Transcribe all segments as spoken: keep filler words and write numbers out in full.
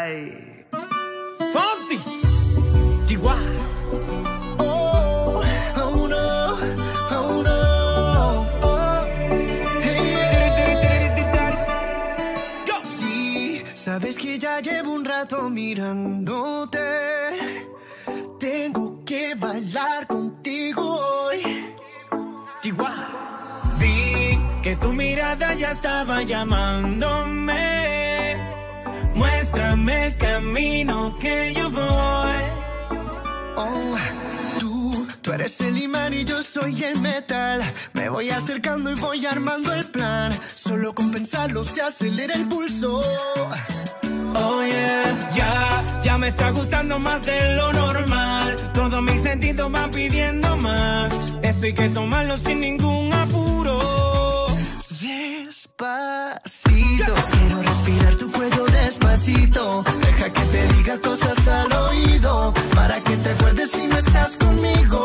Ay. Fonsi. Chihuahua. Oh, oh no, oh no. Oh, hey. Sí, sabes que ya llevo un rato mirándote. Tengo que bailar contigo hoy. Chihuahua. Vi que tu mirada ya estaba llamándome. Muéstrame el camino que yo voy. Oh, tú, tú eres el imán y yo soy el metal. Me voy acercando y voy armando el plan. Solo con pensarlo se acelera el pulso. Oh yeah, ya, ya me está gustando más de lo normal. Todos mis sentidos van pidiendo más. Esto hay que tomarlo sin ningún apuro. Despacito, quiero respirar tu cuello despacito. Deja que te diga cosas al oído, para que te acuerdes si no estás conmigo.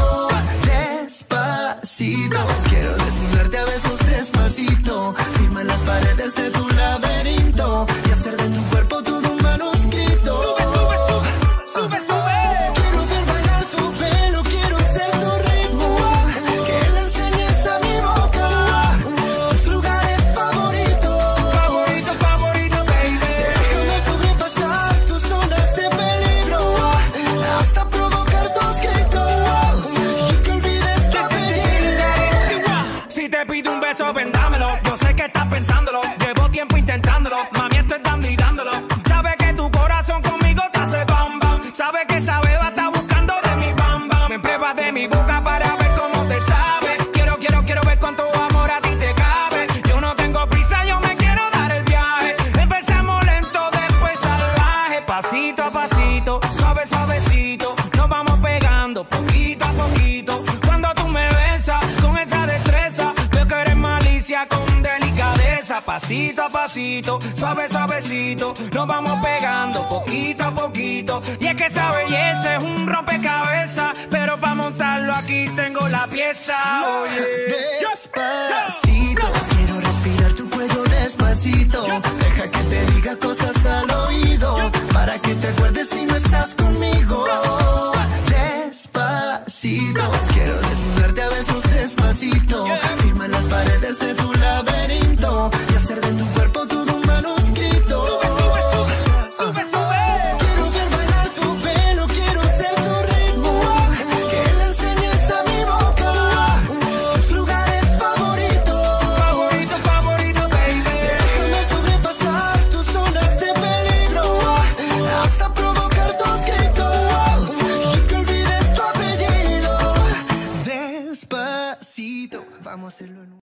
Despacito, quiero desnudarte a besos despacito. Firma en las paredes de tu laberinto y hacer de tu cuerpo todo un manuscrito. Sube, sube, sube, sube, sube. Quiero ver bailar tu pelo, quiero ser tu ritmo. Que le enseñes a mi boca tus lugares favoritos. Favorito, favorito, baby. Déjame sobrepasar tus zonas de peligro, hasta provocar tus gritos y que olvides tu apellido. Si te pido un beso, ven, dámelo. Yo sé que estás pensándolo. Llevo tiempo intentándolo. Mami, estoy dando y dándolo. Sabe que tu corazón conmigo te hace bam bam. Sabe que esa beba está buscando de mi bam bam. Me pruebas de mi boca para ver cómo te sabe. Quiero, quiero, quiero ver cuánto amor a ti te cabe. Yo no tengo prisa, yo me quiero dar el viaje. Empezamos lento, después salvaje. Pasito a pasito, suave, suavecito. Nos vamos pegando poquito a poquito. Cuando tú me besas con esa destreza, veo que eres malicia con delicadeza. Pasito a pasito, suave, suavecito. Nos vamos pegando poquito a poquito. Y es que esa belleza es un rompecabezas, pero para montarlo aquí tengo la pieza. Oye. Despacito, quiero respirar tu cuello despacito. Deja que te diga cosas al oído, para que te acuerdes si no estás conmigo. Despacito, quiero desnudarte a besos despacito. Firma en las paredes de tu laberinto y hacer de tu cuerpo todo un manuscrito. Sube, sube, sube, sube, sube. Quiero ver bailar tu pelo, quiero ser tu ritmo. Que le enseñes a mi boca tus lugares favoritos. Favorito, favorito, baby. Déjame sobrepasar tus zonas de peligro, hasta provocar tus gritos y que olvides tu apellido. Despacito, vamos a hacerlo en un